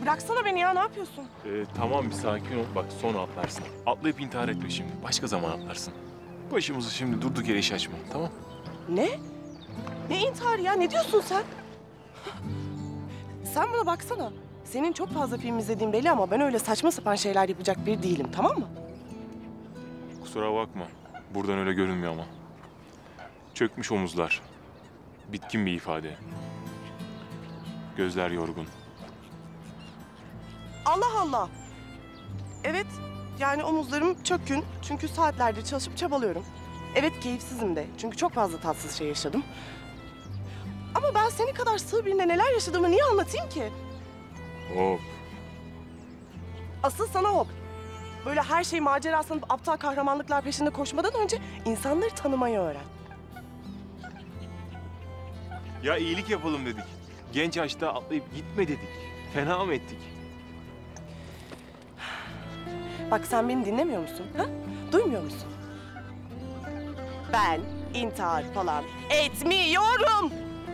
bıraksana beni ya, ne yapıyorsun? Tamam bir sakin ol. Bak sonra atlarsın. Atlayıp intihar etme şimdi. Başka zaman atlarsın. Başımızı şimdi durduk yere iş açma, tamam? Ne? Ne intiharı ya? Ne diyorsun sen? Sen bana baksana. Senin çok fazla film izlediğin belli ama ben öyle saçma sapan şeyler yapacak biri değilim, tamam mı? Kusura bakma. Buradan öyle görünmüyor ama. Çökmüş omuzlar. Bitkin bir ifade. Gözler yorgun. Allah Allah! Evet, yani omuzlarım çökkün. Çünkü saatlerce çalışıp çabalıyorum. Evet, keyifsizim de. Çünkü çok fazla tatsız şey yaşadım. Ama ben seni kadar sığ birine neler yaşadığımı niye anlatayım ki? Hop. Asıl sana hop. Böyle her şey macera sanıp aptal kahramanlıklar peşinde koşmadan önce insanları tanımayı öğren. Ya iyilik yapalım dedik. Genç yaşta atlayıp gitme dedik. Fena mı ettik? Bak sen beni dinlemiyor musun? Ha? Duymuyor musun? Ben intihar falan etmiyorum.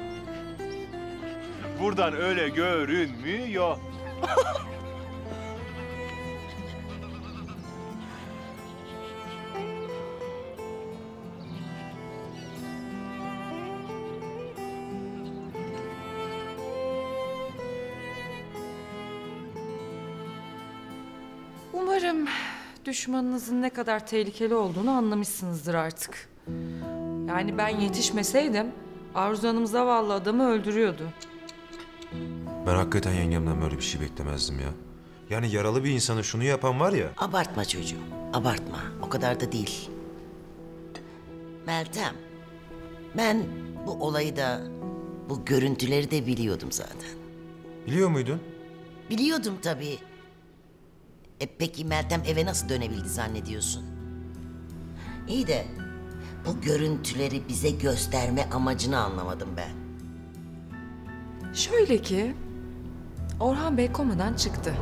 Buradan öyle görünmüyor. Umarım düşmanınızın ne kadar tehlikeli olduğunu anlamışsınızdır artık. Yani ben yetişmeseydim Arzu Hanım zavallı adamı öldürüyordu. Ben hakikaten yengemden böyle bir şey beklemezdim ya. Yani yaralı bir insana şunu yapan var ya. Abartma çocuğum, abartma. O kadar da değil. Meltem, ben bu olayı da, bu görüntüleri de biliyordum zaten. Biliyor muydun? Biliyordum tabii. Peki Meltem eve nasıl dönebildi zannediyorsun? İyi de bu görüntüleri bize gösterme amacını anlamadım ben. Şöyle ki Orhan Bey komadan çıktı.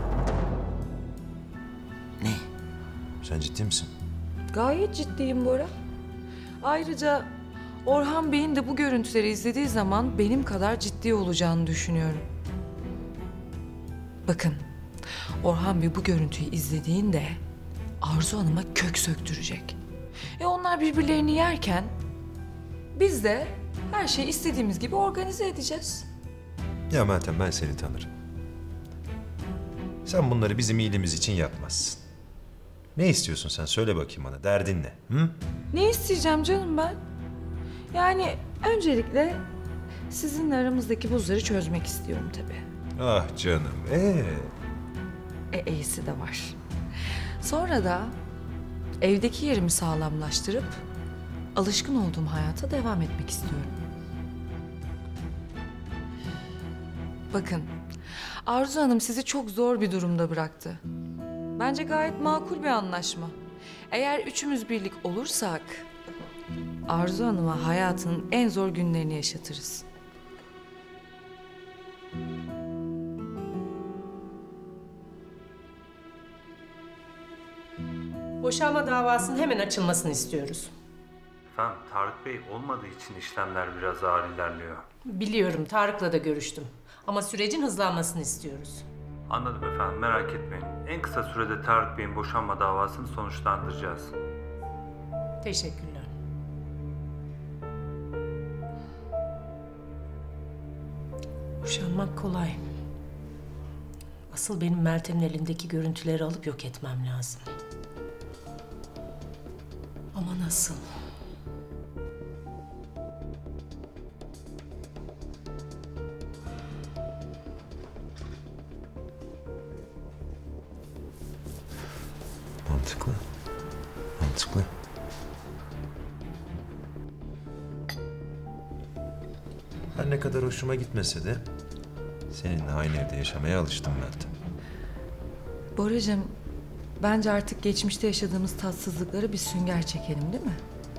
Ne? Sen ciddi misin? Gayet ciddiyim Bora. Ayrıca Orhan Bey'in de bu görüntüleri izlediği zaman benim kadar ciddi olacağını düşünüyorum. Bakın, Orhan Bey bu görüntüyü izlediğinde Arzu Hanım'a kök söktürecek. Onlar birbirlerini yerken biz de her şeyi istediğimiz gibi organize edeceğiz. Ya Meltem, ben seni tanırım. Sen bunları bizim iyiliğimiz için yapmazsın. Ne istiyorsun sen? Söyle bakayım bana. Derdin ne? Hı? Ne isteyeceğim canım ben? Yani öncelikle sizinle aramızdaki buzları çözmek istiyorum tabii. Ah canım. E'si de var. Sonra da evdeki yerimi sağlamlaştırıp alışkın olduğum hayata devam etmek istiyorum. Bakın, Arzu Hanım sizi çok zor bir durumda bıraktı. Bence gayet makul bir anlaşma. Eğer üçümüz birlik olursak Arzu Hanım'a hayatının en zor günlerini yaşatırız. Boşanma davasının hemen açılmasını istiyoruz. Efendim, Tarık Bey olmadığı için işlemler biraz ağır ilerliyor. Biliyorum, Tarık'la da görüştüm. Ama sürecin hızlanmasını istiyoruz. Anladım efendim, merak etmeyin. En kısa sürede Tarık Bey'in boşanma davasını sonuçlandıracağız. Teşekkürler. Boşanmak kolay. Asıl benim Meltem'in elindeki görüntüleri alıp yok etmem lazım. Ama nasıl? Mantıklı. Mantıklı. Her ne kadar hoşuma gitmese de seninle aynı evde yaşamaya alıştım Meltem. Boracığım, bence artık geçmişte yaşadığımız tatsızlıkları bir sünger çekelim, değil mi?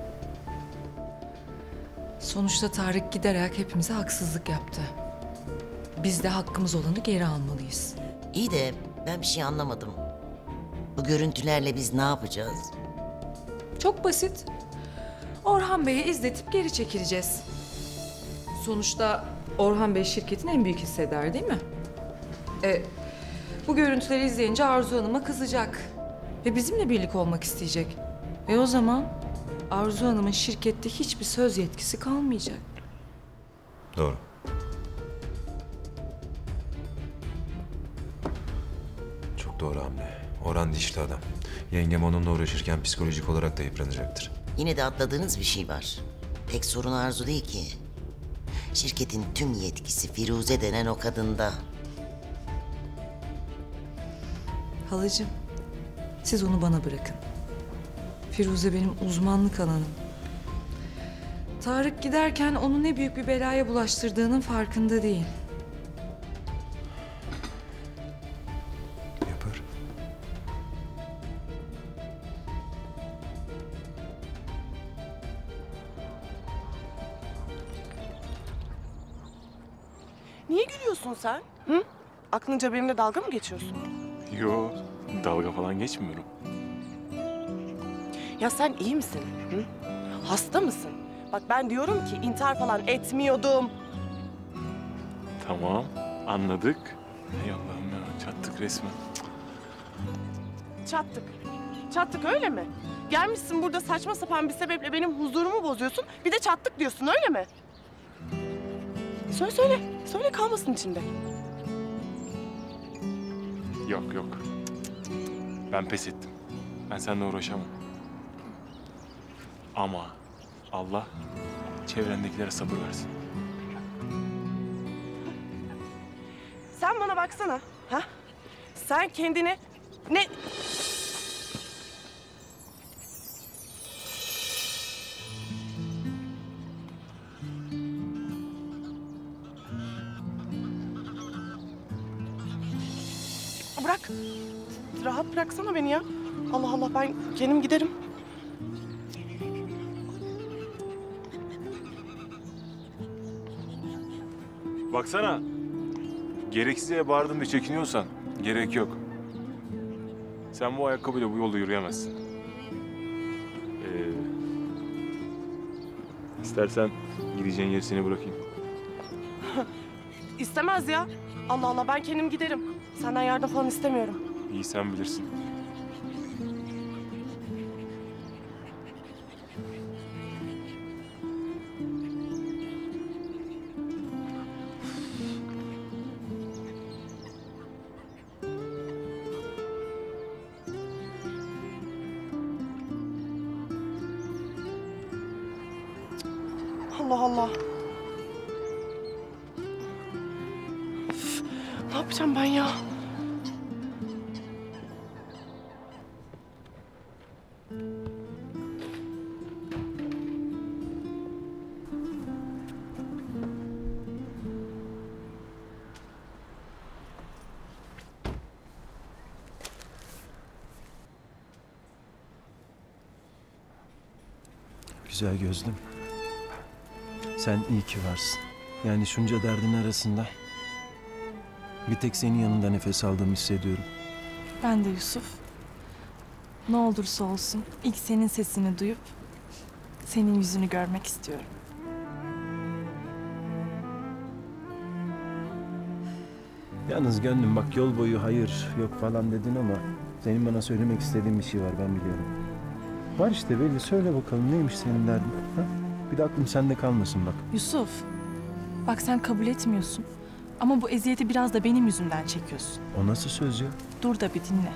Sonuçta Tarık giderek hepimize haksızlık yaptı. Biz de hakkımız olanı geri almalıyız. İyi de ben bir şey anlamadım. Bu görüntülerle biz ne yapacağız? Çok basit. Orhan Bey'i izletip geri çekileceğiz. Sonuçta Orhan Bey şirketin en büyük hissedar, değil mi? Bu görüntüleri izleyince Arzu Hanım'a kızacak. Ve bizimle birlik olmak isteyecek. O zaman Arzu Hanım'ın şirkette hiçbir söz yetkisi kalmayacak. Doğru. Çok doğru hamle. Orhan dişli adam. Yengem onunla uğraşırken psikolojik olarak da yıpranacaktır. Yine de atladığınız bir şey var. Pek sorun Arzu değil ki. Şirketin tüm yetkisi Firuze denen o kadında. Halacığım, siz onu bana bırakın. Firuze benim uzmanlık alanım. Tarık giderken onu ne büyük bir belaya bulaştırdığının farkında değil. Yapar. Niye gülüyorsun sen? Hı? Aklınca benimle dalga mı geçiyorsun? Yo, dalga falan geçmiyorum. Ya sen iyi misin? Hı? Hasta mısın? Bak ben diyorum ki intihar falan etmiyordum. Tamam, anladık. Ey Allah'ım ya, çattık resmen. Çattık. Çattık öyle mi? Gelmişsin burada saçma sapan bir sebeple benim huzurumu bozuyorsun. Bir de çattık diyorsun öyle mi? Söyle söyle. Söyle kalmasın içinde. Yok yok. Ben pes ettim. Ben seninle uğraşamam. Ama Allah çevrendekilere sabır versin. Sen bana baksana. Ha? Sen kendini ne... Bırak. Rahat bıraksana beni ya. Allah Allah ben kendim giderim. Baksana. Gereksiz yere bağırdım diye çekiniyorsan gerek yok. Sen bu ayakkabıyla bu yolda yürüyemezsin. İstersen gideceğin yeri seni bırakayım. İstemez ya. Allah Allah ben kendim giderim. Senden yardım falan istemiyorum. İyi sen bilirsin. Allah Allah. Üf, ne yapacağım ben ya? Güzel gözlüm. Sen iyi ki varsın. Yani şunca derdin arasında bir tek senin yanında nefes aldığımı hissediyorum. Ben de Yusuf. Ne olursa olsun ilk senin sesini duyup senin yüzünü görmek istiyorum. Yalnız gönlüm bak yol boyu hayır yok falan dedin ama senin bana söylemek istediğin bir şey var ben biliyorum. Var işte belli söyle bakalım neymiş senin derdin? Ha? Bir de aklım sende kalmasın bak. Yusuf, bak sen kabul etmiyorsun. Ama bu eziyeti biraz da benim yüzümden çekiyorsun. O nasıl söz ya? Dur da bir dinle.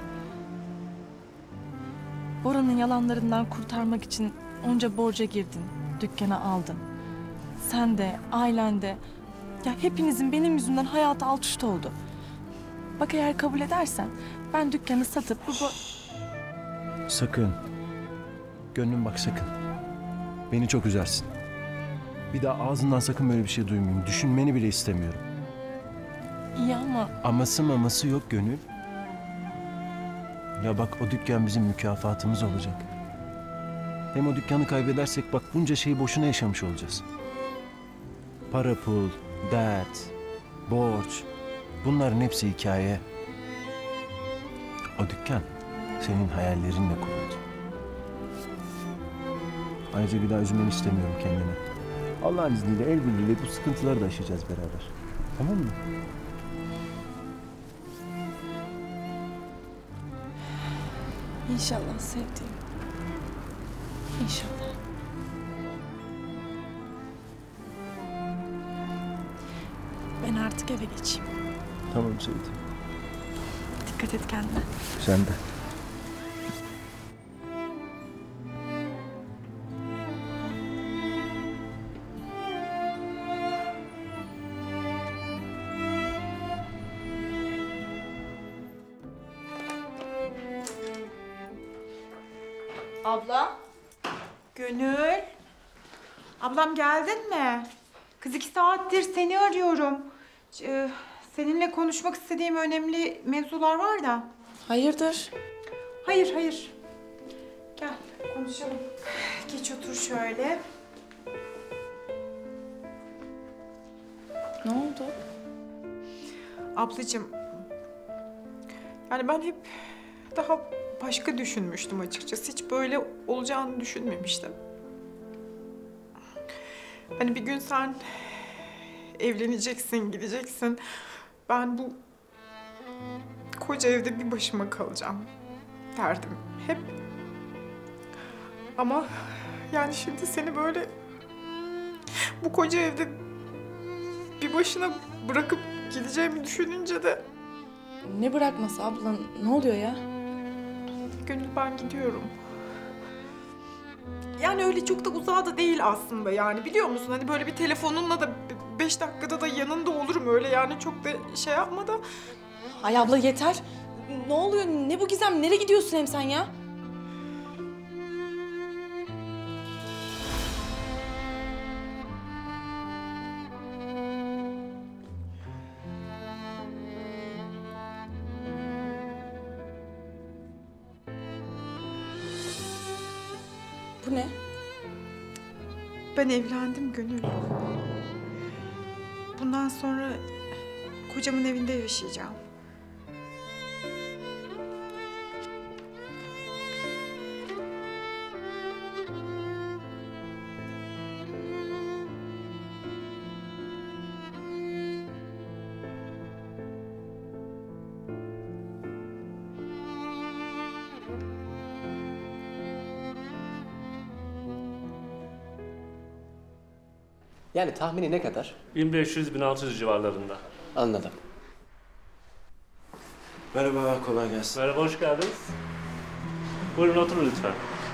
Bora'nın yalanlarından kurtarmak için onca borca girdin, dükkana aldın. Sen de, ailen de, ya hepinizin benim yüzümden hayatı alt üst oldu. Bak eğer kabul edersen ben dükkanı satıp Sakın. Gönlüm bak sakın. Beni çok üzersin. Bir daha ağzından sakın böyle bir şey duymayayım. Düşünmeni bile istemiyorum. İyi ama Aması maması yok Gönül. Ya bak o dükkan bizim mükafatımız olacak. Hem o dükkanı kaybedersek bak bunca şeyi boşuna yaşamış olacağız. Para pul, dert, borç bunların hepsi hikaye. O dükkan senin hayallerinle kuruldu. Ayrıca bir daha üzülmeni istemiyorum kendini. Allah'ın izniyle el birliğiyle bu sıkıntıları da aşacağız beraber. Tamam mı? İnşallah sevdiğim. İnşallah. Ben artık eve geçeyim. Tamam sevdim. Dikkat et kendine. Sen de. Abla. Gönül. Ablam geldin mi? Kız 2 saattir seni arıyorum. Seninle konuşmak istediğim önemli mevzular var da. Hayırdır? Hayır, hayır. Gel konuşalım. Geç otur şöyle. Ne oldu? Ablacığım. Yani ben hep daha başka düşünmüştüm açıkçası. Hiç böyle olacağını düşünmemiştim. Hani bir gün sen evleneceksin, gideceksin. Ben bu koca evde bir başıma kalacağım derdim hep. Ama yani şimdi seni böyle bu koca evde bir başına bırakıp gideceğimi düşününce de... Ne bırakması abla? Ne oluyor ya? Gönül ben gidiyorum. Yani öyle çok da uzağa da değil aslında yani biliyor musun? Hani böyle bir telefonunla da 5 dakikada da yanında olurum öyle yani çok da şey yapma da. Ay abla yeter. Ne oluyor? Ne bu gizem? Nereye gidiyorsun hem sen ya? Bu ne? Ben evlendim Gönül. Bundan sonra kocamın evinde yaşayacağım. Yani tahmini ne kadar? 1500-1600 civarlarında. Anladım. Merhaba, kolay gelsin. Merhaba, hoş geldiniz. Buyurun oturun lütfen.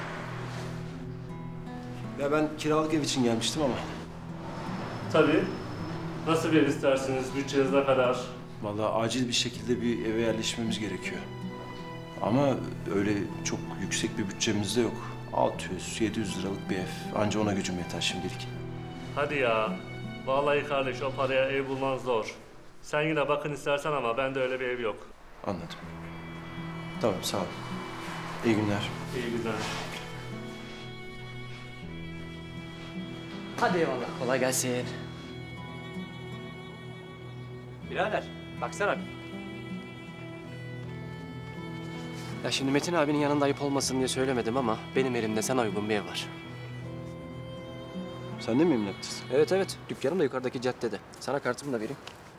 Ya ben kiralık ev için gelmiştim ama. Tabii. Nasıl bir ev istersiniz? Bütçeniz ne kadar? Vallahi acil bir şekilde bir eve yerleşmemiz gerekiyor. Ama öyle çok yüksek bir bütçemiz de yok. 600-700 liralık bir ev. Anca ona gücüm yeter şimdilik. Hadi ya. Vallahi kardeş o paraya ev bulman zor. Sen yine bakın istersen ama bende öyle bir ev yok. Anladım. Tamam, sağ ol. İyi günler. İyi günler. Hadi eyvallah, kolay gelsin. Birader, baksana bir. Ya şimdi Metin abinin yanında ayıp olmasın diye söylemedim ama benim elimde sana uygun bir ev var. Sen de mi emlakçısın? Evet evet, dükkanım da yukarıdaki caddede. Sana kartımı da vereyim.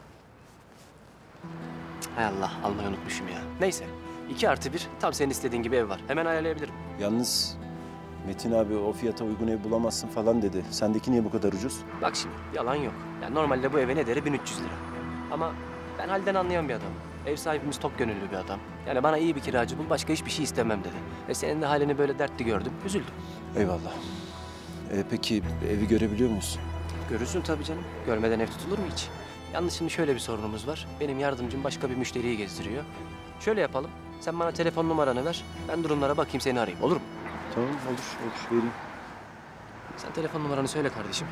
Hay Allah, almayı unutmuşum ya. Neyse, 2+1 tam senin istediğin gibi ev var. Hemen ayarlayabilirim. Yalnız Metin abi o fiyata uygun ev bulamazsın falan dedi. Sendeki niye bu kadar ucuz? Bak şimdi, yalan yok. Yani normalde bu eve ne deri 1300 lira. Ama ben halden anlayan bir adamım. Ev sahibimiz top gönüllü bir adam. Yani bana iyi bir kiracı bul, başka hiçbir şey istemem dedi. Senin de halini böyle dertli gördüm, üzüldüm. Eyvallah. Peki evi görebiliyor muyuz? Görürsün tabii canım. Görmeden ev tutulur mu hiç? Yalnız şimdi şöyle bir sorunumuz var. Benim yardımcım başka bir müşteriyi gezdiriyor. Şöyle yapalım. Sen bana telefon numaranı ver. Ben durumlara bakayım, seni arayayım. Olur mu? Tamam, olur. Vereyim. Sen telefon numaranı söyle kardeşim.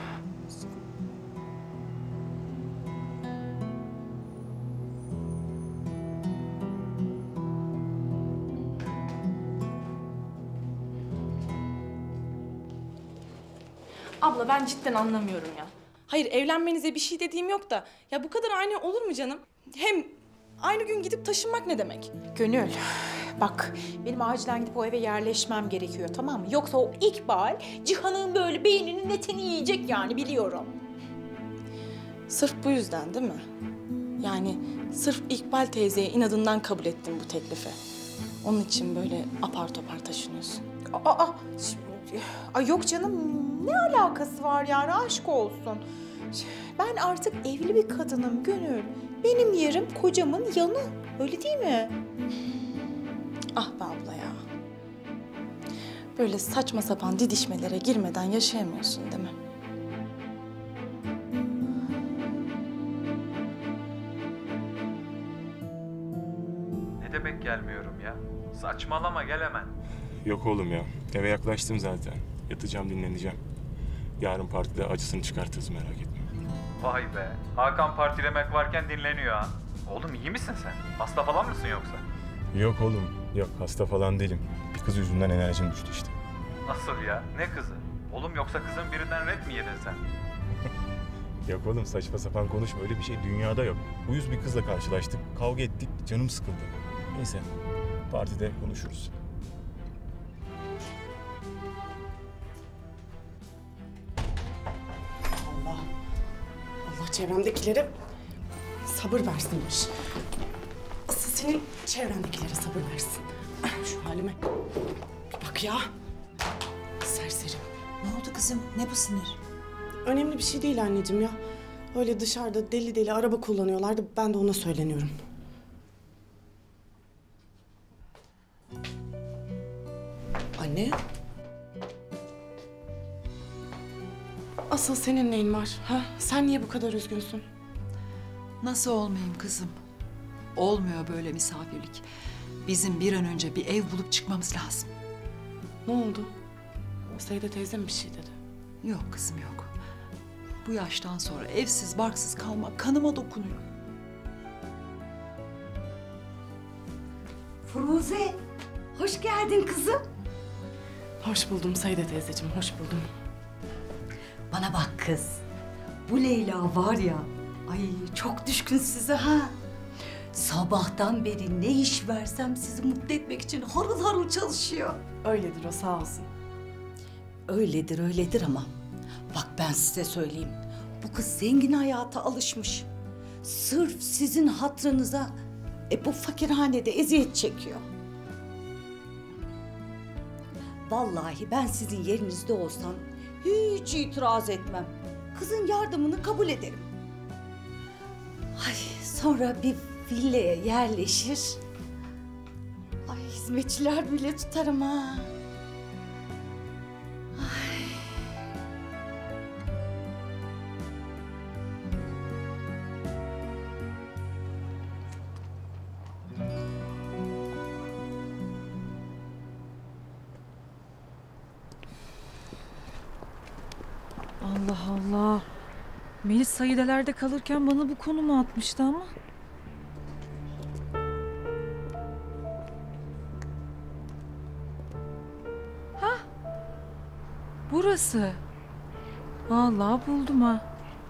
Abla ben cidden anlamıyorum ya. Hayır evlenmenize bir şey dediğim yok da. Ya bu kadar ani olur mu canım? Hem aynı gün gidip taşınmak ne demek? Gönül, bak benim acilen gidip o eve yerleşmem gerekiyor tamam mı? Yoksa o İkbal Cihan'ın böyle beyninin etini yiyecek yani biliyorum. Sırf bu yüzden değil mi? Yani sırf İkbal teyzeye inadından kabul ettim bu teklifi. Onun için böyle apar topar taşınıyorsun. Ay yok canım, ne alakası var yani, aşk olsun. Ben artık evli bir kadınım Gönül. Benim yerim kocamın yanı, öyle değil mi? Ah be abla ya. Böyle saçma sapan didişmelere girmeden yaşayamıyorsun değil mi? Ne demek gelmiyorum ya? Saçmalama, gel hemen. Yok oğlum ya. Eve yaklaştım zaten. Yatacağım, dinleneceğim. Yarın partide acısını çıkartırız, merak etme. Vay be. Hakan partilemek varken dinleniyor ha. Oğlum iyi misin sen? Hasta falan mısın yoksa? Yok oğlum. Yok, hasta falan değilim. Bir kız yüzünden enerjim düştü işte. Nasıl ya? Ne kızı? Oğlum yoksa kızın birinden red mi yedin sen? Yok oğlum, saçma sapan konuşma. Öyle bir şey dünyada yok. Uyuz bir kızla karşılaştık. Kavga ettik. Canım sıkıldı. Neyse. Partide konuşuruz. Allah çevremdekilere sabır versinmiş. Asıl senin çevrendekilere sabır versin. Şu halime bir bak ya. Serseri. Ne oldu kızım? Ne bu sinir? Önemli bir şey değil anneciğim ya. Öyle dışarıda deli deli araba kullanıyorlardı. Ben de ona söyleniyorum. Anne. Asıl senin neyin var? Ha? Sen niye bu kadar üzgünsün? Nasıl olmayayım kızım? Olmuyor böyle misafirlik. Bizim bir an önce bir ev bulup çıkmamız lazım. Ne oldu? Seyde teyze mi bir şey dedi? Yok kızım yok. Bu yaştan sonra evsiz barksız kalmak kanıma dokunuyor. Firuze, hoş geldin kızım. Hoş buldum Seyde teyzeciğim, hoş buldum. Bana bak kız, bu Leyla var ya, ay çok düşkün size ha. Sabahtan beri ne iş versem sizi mutlu etmek için harıl harıl çalışıyor. Öyledir o, sağ olsun. Öyledir, öyledir ama bak ben size söyleyeyim. Bu kız zengin hayata alışmış. Sırf sizin hatırınıza bu fakirhanede eziyet çekiyor. Vallahi ben sizin yerinizde olsam hiç itiraz etmem. Kızın yardımını kabul ederim. Ay sonra bir villaya yerleşir. Ay hizmetçiler bile tutarım ha. Allah Allah. Melis Sayideler'de kalırken bana bu konumu atmıştı ama. Hah. Burası. Vallahi buldum ha.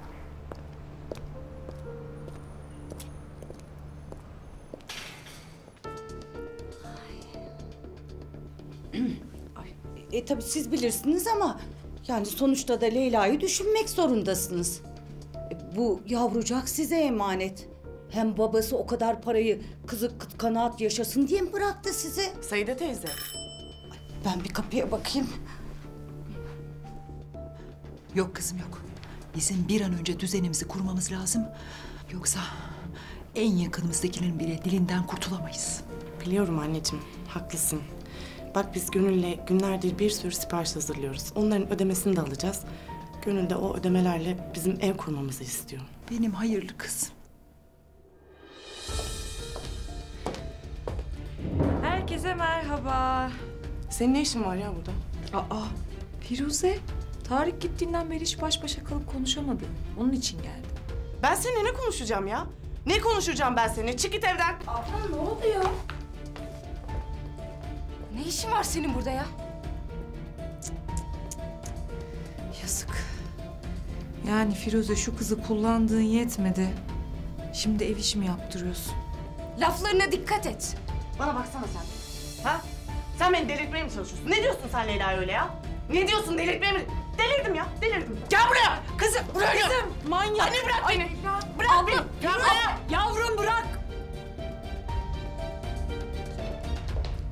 Tabii siz bilirsiniz ama yani sonuçta da Leyla'yı düşünmek zorundasınız. Bu yavrucak size emanet. Hem babası o kadar parayı kızı kıt kanaat yaşasın diye mi bıraktı size? Seyde teyze. Ben bir kapıya bakayım. Yok kızım yok. Bizim bir an önce düzenimizi kurmamız lazım. Yoksa en yakınımızdakilerin bile dilinden kurtulamayız. Biliyorum anneciğim, haklısın. Bak biz Gönül'le günlerdir bir sürü sipariş hazırlıyoruz. Onların ödemesini de alacağız. Gönül de o ödemelerle bizim ev kurmamızı istiyor. Benim hayırlı kızım. Herkese merhaba. Senin ne işin var ya burada? Aa, Firuze. Tarık gittiğinden beri hiç baş başa kalıp konuşamadı. Onun için geldim. Ben seninle ne konuşacağım ya? Ne konuşacağım ben seninle? Çık git evden. Abla ne oluyor? Ne işin var senin burada ya? Yazık. Yani Firuze şu kızı kullandığın yetmedi. Şimdi ev işi mi yaptırıyorsun? Laflarına dikkat et. Bana baksana sen. Ha? Sen beni delirtmeye mi çalışıyorsun? Ne diyorsun sen Leyla'ya öyle ya? Ne diyorsun, delirtmeye mi? Delirdim ya, delirdim. Gel buraya! Kızım, buraya gel! Kızım, manyak! Anne bırak beni! Bırak beni! Gel buraya! Yavrum bırak!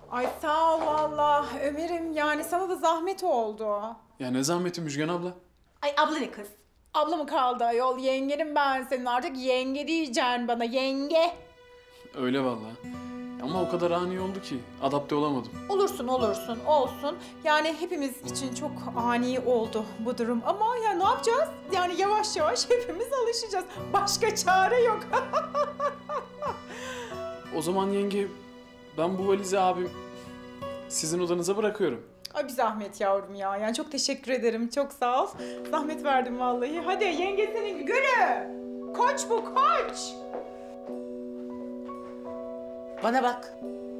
Ay sağ ol valla Ömer'im, yani sana da zahmet oldu. Ya ne zahmeti Müjgan abla? Ay abla ne kız? Abla mı kaldı ayol? Yengenim ben senin, artık yenge diyeceksin bana, yenge. Öyle vallahi. Ama o kadar ani oldu ki adapte olamadım. Olursun olsun. Yani hepimiz için çok ani oldu bu durum ama ya ne yapacağız? Yani yavaş yavaş hepimiz alışacağız. Başka çare yok. O zaman yenge ben bu valizi abim sizin odanıza bırakıyorum. Ay bir zahmet yavrum ya. Yani çok teşekkür ederim. Çok sağ ol. Zahmet verdim vallahi. Hadi yengesinin günü. Koç bu, koç. Bana bak.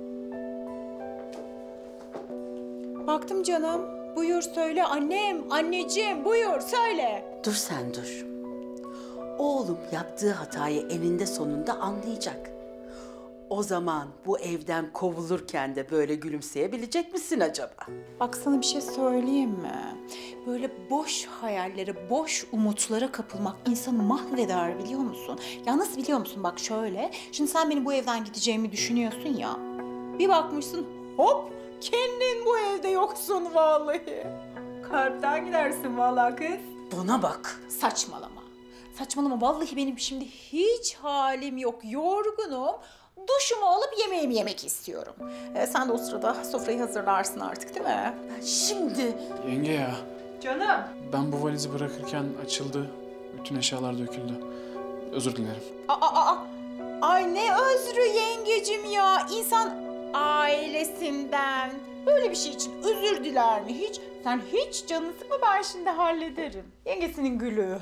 Baktım canım. Buyur söyle annem, anneciğim buyur söyle. Dur sen dur. Oğlum yaptığı hatayı eninde sonunda anlayacak. O zaman bu evden kovulurken de böyle gülümseyebilecek misin acaba? Bak sana bir şey söyleyeyim mi? Böyle boş hayallere, boş umutlara kapılmak insanı mahveder biliyor musun? Ya nasıl biliyor musun? Bak şöyle, şimdi sen benim bu evden gideceğimi düşünüyorsun ya. Bir bakmışsın hop kendin bu evde yoksun vallahi. Kalpten gidersin vallahi kız. Bana bak. Saçmalama. Saçmalama vallahi benim şimdi hiç halim yok. Yorgunum. Duşumu alıp yemeğimi yemek istiyorum. Sen de o sırada sofrayı hazırlarsın artık değil mi? Ben şimdi... Yenge ya. Canım. Ben bu valizi bırakırken açıldı. Bütün eşyalar döküldü. Özür dilerim. Ay ne özrü yengecim ya. İnsan ailesinden böyle bir şey için özür diler mi hiç? Sen hiç canını sıkma, ben şimdi hallederim. Yengesinin gülü.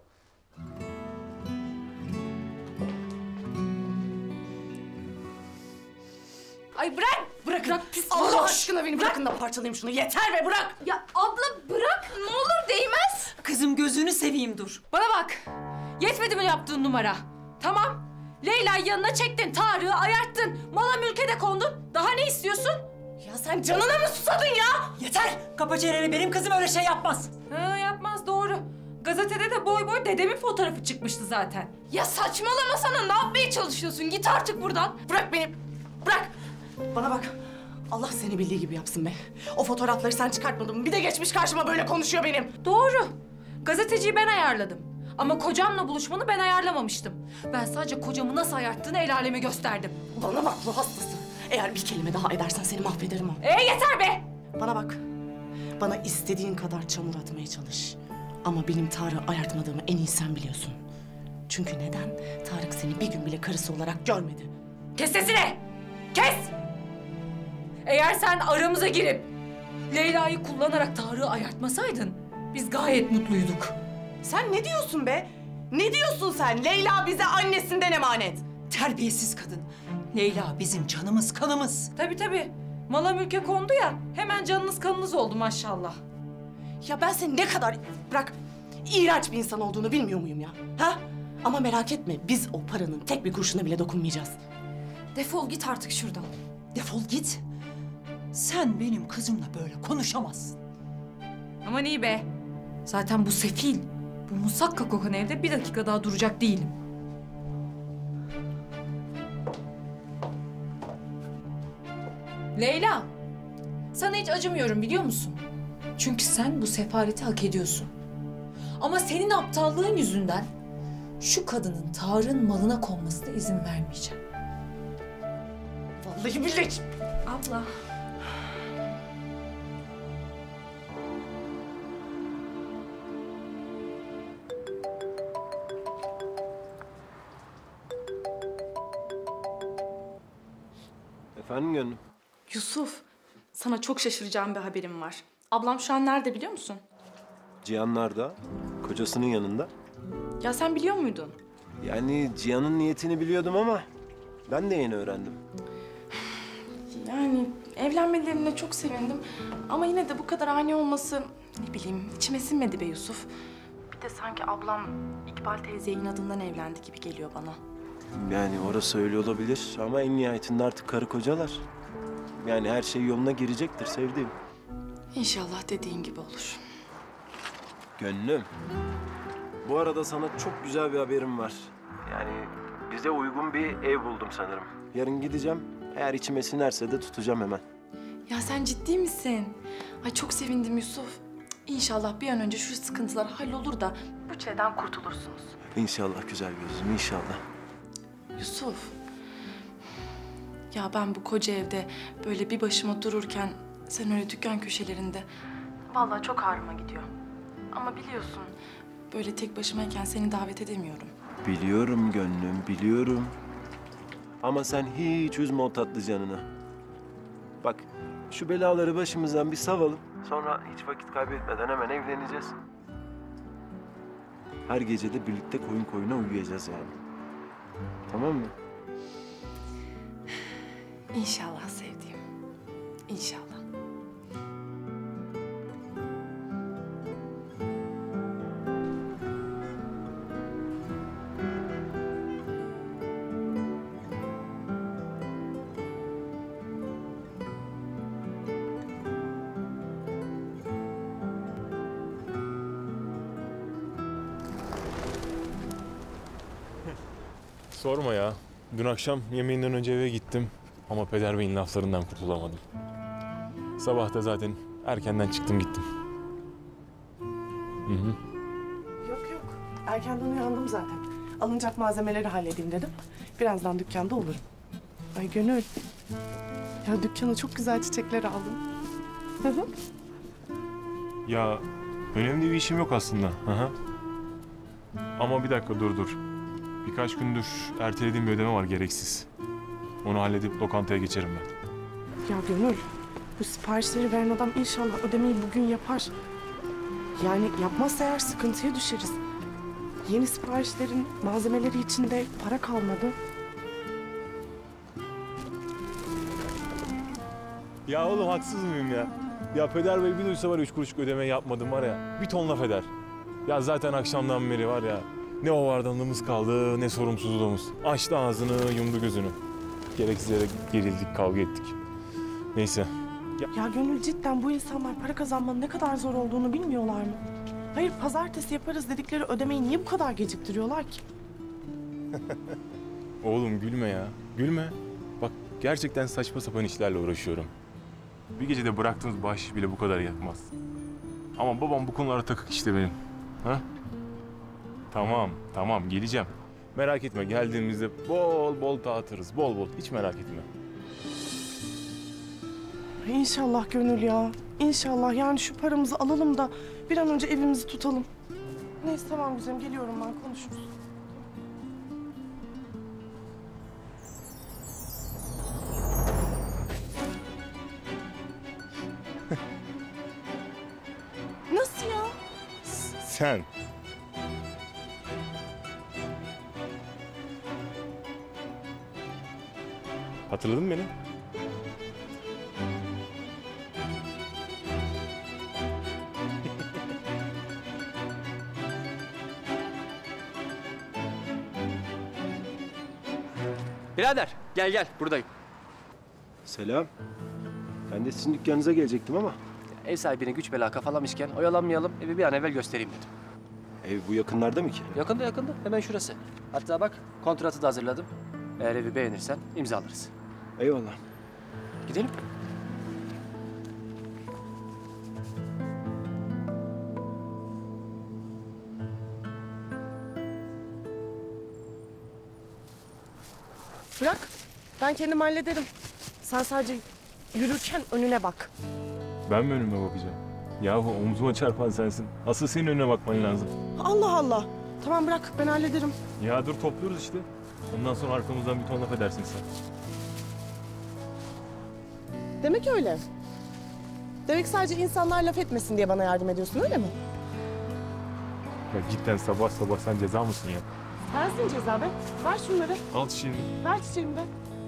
Ay bırak! Bırak pis Allah varoş. aşkına beni bırakın da parçalayayım şunu. Yeter be, bırak! Ya abla bırak ne olur değmez. Kızım gözünü seveyim dur. Bana bak. Yetmedi mi yaptığın numara? Tamam. Leyla'yı yanına çektin, Tarık'ı ayarttın. Mala mülke de kondun. Daha ne istiyorsun? Ya sen canına mı susadın ya? Yeter! Kapa çeneni, benim kızım öyle şey yapmaz. Ha, yapmaz doğru. Gazetede de boy boy dedemin fotoğrafı çıkmıştı zaten. Ya saçmalama sana, ne yapmaya çalışıyorsun? Git artık buradan. Bırak beni, bırak! Bana bak, Allah seni bildiği gibi yapsın be. O fotoğrafları sen çıkartmadın mı? Bir de geçmiş karşıma böyle konuşuyor benim. Doğru. Gazeteciyi ben ayarladım. Ama kocamla buluşmanı ben ayarlamamıştım. Ben sadece kocamı nasıl ayarttığını el aleme gösterdim. Bana bak, bu hastası. Eğer bir kelime daha edersen seni mahvederim ha. Yeter be! Bana bak, bana istediğin kadar çamur atmaya çalış. Ama benim Tarık'ı ayartmadığımı en iyi sen biliyorsun. Çünkü neden? Tarık seni bir gün bile karısı olarak görmedi. Kes sesini! Kes! Eğer sen aramıza girip Leyla'yı kullanarak Tarık'ı ayartmasaydın biz gayet mutluyduk. Sen ne diyorsun be? Ne diyorsun sen? Leyla bize annesinden emanet. Terbiyesiz kadın. Leyla bizim canımız, kanımız. Tabii. Mala mülke kondu ya, hemen canınız kanınız oldu maşallah. Ya ben senin ne kadar, bırak, iğrenç bir insan olduğunu bilmiyor muyum ya? Ha? Ama merak etme, biz o paranın tek bir kurşuna bile dokunmayacağız. Defol git artık şuradan. Defol git. Sen benim kızımla böyle konuşamazsın. Aman iyi be. Zaten bu sefil, bu musakka kokan evde bir dakika daha duracak değilim. Leyla, sana hiç acımıyorum biliyor musun? Çünkü sen bu sefaleti hak ediyorsun. Ama senin aptallığın yüzünden şu kadının Tarık'ın malına konmasına izin vermeyeceğim. Vallahi billahi. Abla. Efendim gönlüm? Yusuf, sana çok şaşıracağım bir haberim var. Ablam şu an nerede biliyor musun? Cihanlar kocasının yanında. Ya sen biliyor muydun? Yani Cihan'ın niyetini biliyordum ama ben de yeni öğrendim. Yani evlenmelerine çok sevindim. Ama yine de bu kadar ani olması, ne bileyim, içime sinmedi be Yusuf. Bir de sanki ablam İkbal teyzeye inadından evlendi gibi geliyor bana. Yani orası öyle olabilir ama en nihayetinde artık karı kocalar. Yani her şey yoluna girecektir sevdiğim. İnşallah dediğin gibi olur. Gönlüm. Bu arada sana çok güzel bir haberim var. Yani bize uygun bir ev buldum sanırım. Yarın gideceğim. Eğer içime sinerse de tutacağım hemen. Ya sen ciddi misin? Ay çok sevindim Yusuf. İnşallah bir an önce şu sıkıntılar hallolur da bu çileden kurtulursunuz. İnşallah güzel gözüm, inşallah. Yusuf. Ya ben bu koca evde böyle bir başıma dururken sen öyle dükkan köşelerinde vallahi çok ağrıma gidiyor. Ama biliyorsun böyle tek başımayken seni davet edemiyorum. Biliyorum gönlüm, biliyorum. Ama sen hiç üzme o tatlı canını. Bak, şu belaları başımızdan bir savalım. Sonra hiç vakit kaybetmeden hemen evleneceğiz. Her gece de birlikte koyun koyuna uyuyacağız yani. Tamam mı? İnşallah sevdiğim. İnşallah. Sorma ya. Dün akşam yemeğinden önce eve gittim. Ama Peder Bey'in laflarından kurtulamadım. Sabah da zaten erkenden çıktım gittim. Hı hı. Yok. Erkenden uyandım zaten. Alınacak malzemeleri halledeyim dedim. Birazdan dükkanda olurum. Ay Gönül. Ya dükkana çok güzel çiçekler aldım. Hı hı. Ya önemli bir işim yok aslında. Hı hı. Ama bir dakika dur. Birkaç gündür ertelediğim bir ödeme var gereksiz. Onu halledip lokantaya geçerim ben. Ya Gönül, bu siparişleri veren adam inşallah ödemeyi bugün yapar. Yani yapmazsa eğer sıkıntıya düşeriz. Yeni siparişlerin malzemeleri için de para kalmadı. Ya oğlum haksız mıyım ya? Ya Peder Bey bir duysa var ya 3 kuruşluk ödeme yapmadım var ya. Bir ton laf eder. Ya zaten akşamdan beri var ya. Ne o vardanlığımız kaldı ne sorumsuzluğumuz. Açtı ağzını yumdu gözünü. Gereksiz yere gerildik kavga ettik. Neyse. Ya Gönül cidden bu insanlar para kazanmanın ne kadar zor olduğunu bilmiyorlar mı? Hayır pazartesi yaparız dedikleri ödemeyi niye bu kadar geciktiriyorlar ki? Oğlum gülme ya. Gülme. Bak gerçekten saçma sapan işlerle uğraşıyorum. Bir gecede bıraktığımız bahşiş bile bu kadar yatmaz. Ama babam bu konulara takık işte benim. Ha? Tamam geleceğim. Merak etme geldiğimizde bol bol dağıtırız. Bol bol hiç merak etme. İnşallah Gönül ya. İnşallah yani şu paramızı alalım da bir an önce evimizi tutalım. Neyse tamam güzelim geliyorum ben konuşuruz. Nasıl ya? Sen. Hatırladın mı beni? Birader gel buradayım. Selam. Ben de sizin dükkanınıza gelecektim ama. Ev sahibini güç bela kafalamışken oyalanmayalım, evi bir an evvel göstereyim dedim. Ev bu yakınlarda mı ki? Yakında hemen şurası. Hatta bak kontratı da hazırladım. Eğer evi beğenirsen imzalarız. Eyvallah. Gidelim. Bırak ben kendim hallederim. Sen sadece yürürken önüne bak. Ben mi önüme bakacağım? Yahu omzuma çarpan sensin. Asıl senin önüne bakman lazım. Allah Allah. Tamam bırak ben hallederim. Ya dur topluyoruz işte. Ondan sonra arkamızdan bir ton laf edersin sen. Demek öyle. Demek sadece insanlar laf etmesin diye bana yardım ediyorsun öyle mi? Ya cidden sabah sabah sen ceza mısın ya? Sensin ceza be. Ver şunları. Al çiçeğini. Ver çiçeğimi de.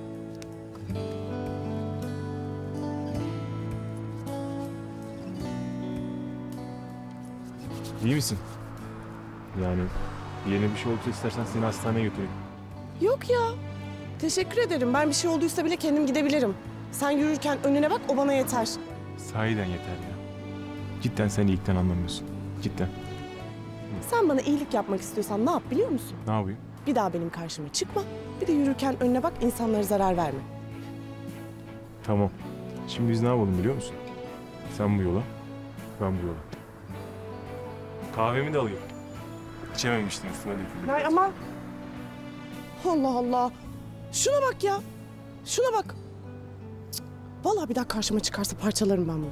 İyi misin? Yani yeni bir şey olursa istersen seni hastaneye götüreyim. Yok ya. Teşekkür ederim. Ben bir şey olduysa bile kendim gidebilirim. Sen yürürken önüne bak o bana yeter. Sahiden yeter ya. Cidden sen iyilikten anlamıyorsun. Cidden. Sen bana iyilik yapmak istiyorsan ne yap biliyor musun? Ne yapayım? Bir daha benim karşıma çıkma. Bir de yürürken önüne bak insanlara zarar verme. Tamam. Şimdi biz ne yapalım biliyor musun? Sen bu yola, ben bu yola. Kahvemi de alayım. İçememiştim, üstüne döküldü. Nay ama... Allah Allah. Şuna bak ya. Şuna bak. Cık, vallahi bir daha karşıma çıkarsa parçalarım ben bunu.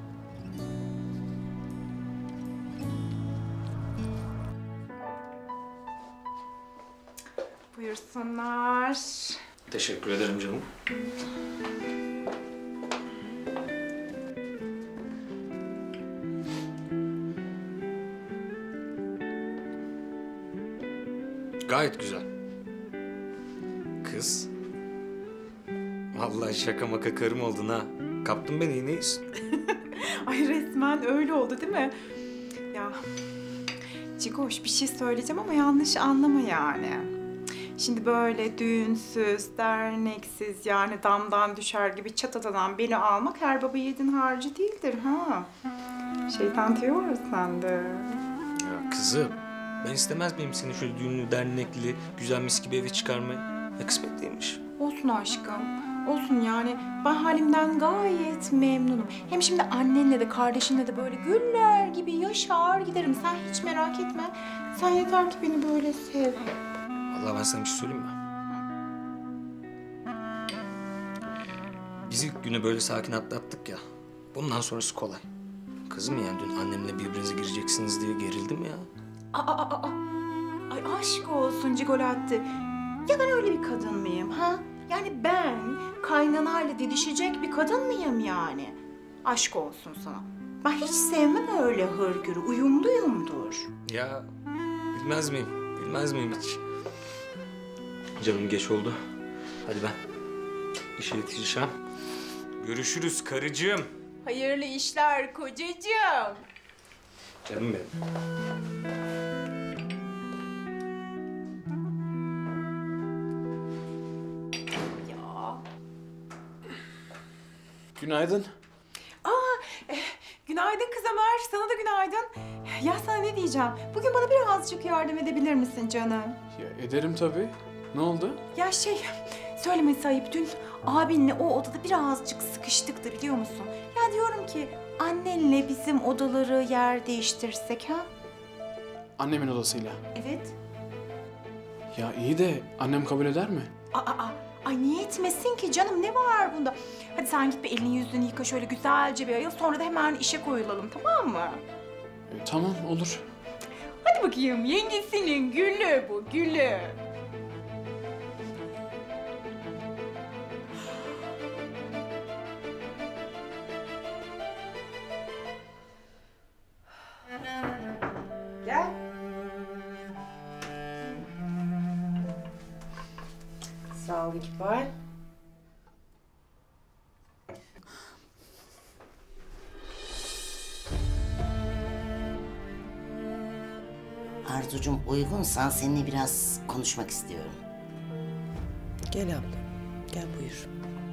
Buyursunlar. Teşekkür ederim canım. Gayet güzel. Kız. Vallahi şaka maka karım oldun ha. Kaptın beni, yine iyisin. Ay resmen öyle oldu değil mi? Ya Cigoş bir şey söyleyeceğim ama yanlış anlama yani. Şimdi böyle düğünsüz, derneksiz yani damdan düşer gibi çatatadan beni almak her baba yiğidin harcı değildir ha. Şeytan diyor sende. Ya kızım, ben istemez miyim seni şöyle düğünlü, dernekli, güzel mis gibi eve çıkarmayı? Ya kısmet değilmiş. Olsun aşkım. Olsun yani. Ben halimden gayet memnunum. Hem şimdi annenle de kardeşinle de böyle güller gibi yaşar giderim. Sen hiç merak etme. Sen yeter ki beni böyle sev hep. Vallahi ben sana bir şey söyleyeyim mi? Biz ilk güne böyle sakin atlattık ya. Bundan sonrası kolay. Kızım yani dün annemle birbirinize gireceksiniz diye gerildim ya. Ay aşk olsun Cigolatti. Ya ben öyle bir kadın mıyım ha? Yani ben kaynanayla didişecek bir kadın mıyım yani? Aşk olsun sana. Ben hiç sevmem öyle hırgürü. Uyumluyumdur. Ya bilmez miyim? Bilmez miyim hiç? Canım geç oldu. Hadi ben işe yetişeceğim. Görüşürüz karıcığım. Hayırlı işler kocacığım. Canım benim. Günaydın. Günaydın kız Ömer. Sana da günaydın. Ya sana ne diyeceğim? Bugün bana birazcık yardım edebilir misin canım? Ya ederim tabii. Ne oldu? Ya söylemesi ayıp. Dün abinle o odada birazcık sıkıştık da biliyor musun? Ya diyorum ki annenle bizim odaları yer değiştirsek ha? Annemin odasıyla. Evet. Ya iyi de annem kabul eder mi? Ay niye etmesin ki canım? Ne var bunda? Hadi sen git bir elini yüzünü yıka şöyle güzelce bir ayıl. Sonra da hemen işe koyulalım tamam mı? Tamam olur. Hadi bakayım yengesinin gülü bu gülü. Gel. Sağ ol İkbal. Arzucuğum uygunsan seninle biraz konuşmak istiyorum. Gel abla. Gel buyur.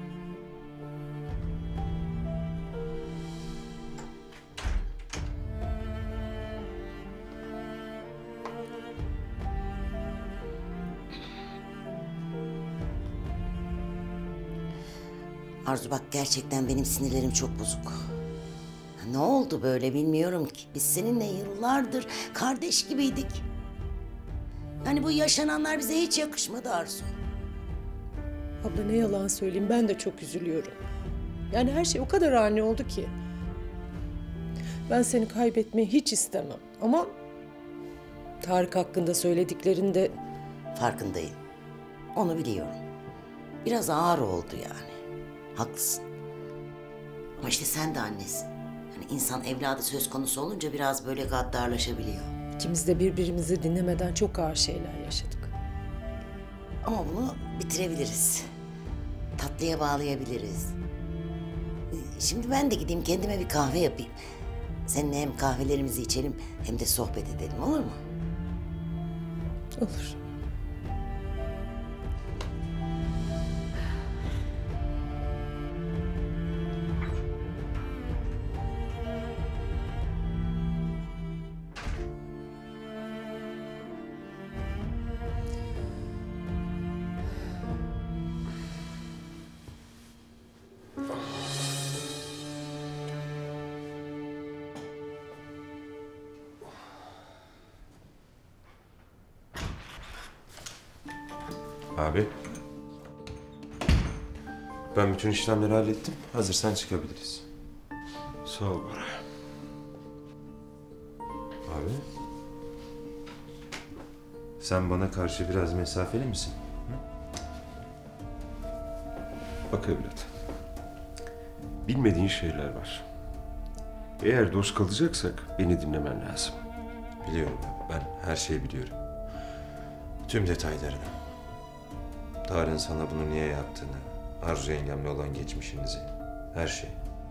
Arzu bak gerçekten benim sinirlerim çok bozuk. Ne oldu böyle bilmiyorum ki. Biz seninle yıllardır kardeş gibiydik. Yani bu yaşananlar bize hiç yakışmadı Arzu. Abla ne yalan söyleyeyim ben de çok üzülüyorum. Yani her şey o kadar ani oldu ki. Ben seni kaybetmeyi hiç istemem ama Tarık hakkında söylediklerinde... Farkındayım. Onu biliyorum. Biraz ağır oldu yani. Haklısın. Ama işte sen de annesin. Yani insan evladı söz konusu olunca biraz böyle gaddarlaşabiliyor. İkimiz de birbirimizi dinlemeden çok ağır şeyler yaşadık. Ama bunu bitirebiliriz. Tatlıya bağlayabiliriz. Şimdi ben de gideyim kendime bir kahve yapayım. Seninle hem kahvelerimizi içelim hem de sohbet edelim, olur mu? Olur. Abi. Ben bütün işlemleri hallettim. Hazırsan çıkabiliriz. Sağ ol Bora. Abi. Sen bana karşı biraz mesafeli misin? Bak evlat. Bilmediğin şeyler var. Eğer dost kalacaksak beni dinlemen lazım. Biliyorum abi. Ben her şeyi biliyorum. Tüm detaylarını. Tarık'ın sana bunu niye yaptığını, Arzu yengemle olan geçmişinizi, her şey.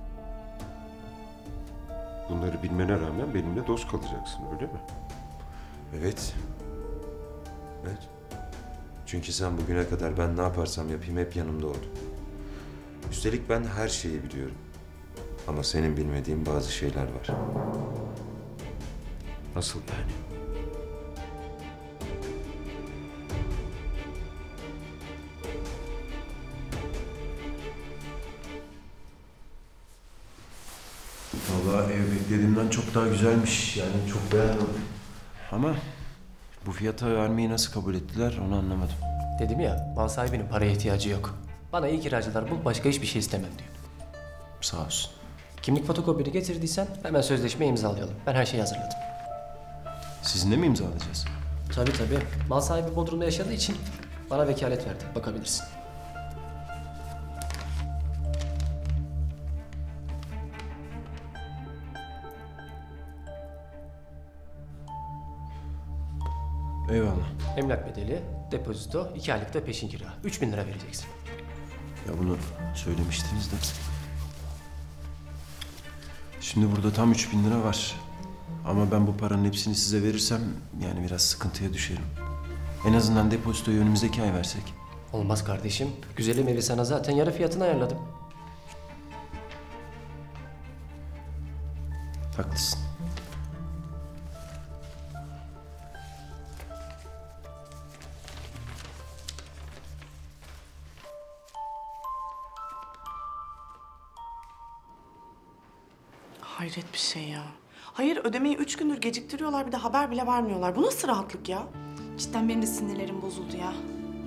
Bunları bilmene rağmen benimle dost kalacaksın, öyle mi? Evet. Evet. Çünkü sen bugüne kadar ben ne yaparsam yapayım hep yanımda oldun. Üstelik ben her şeyi biliyorum. Ama senin bilmediğin bazı şeyler var. Nasıl yani? Vallahi ev beklediğimden çok daha güzelmiş. Yani çok beğendim. Ama bu fiyata vermeyi nasıl kabul ettiler onu anlamadım. Dedim ya, mal sahibinin paraya ihtiyacı yok. Bana iyi kiracılar bul, başka hiçbir şey istemem diyor. Sağ olsun. Kimlik fotokopini getirdiysen hemen sözleşme imzalayalım. Ben her şeyi hazırladım. Sizinle mi imzalayacağız? Tabii tabii. Mal sahibi Bodrum'da yaşadığı için bana vekalet verdi. Bakabilirsin. Eyvallah. Emlak bedeli, depozito, 2 aylık da peşin kira. 3.000 lira vereceksin. Ya bunu söylemiştiniz de. Şimdi burada tam 3.000 lira var. Ama ben bu paranın hepsini size verirsem yani biraz sıkıntıya düşerim. En azından depozitoyu önümüzdeki ay versek. Olmaz kardeşim. Güzelim evi sana zaten yarı fiyatına ayarladım. Haklısın. Hayret bir şey ya. Hayır, ödemeyi 3 gündür geciktiriyorlar, bir de haber bile vermiyorlar. Bu nasıl rahatlık ya? Cidden benim de sinirlerim bozuldu ya.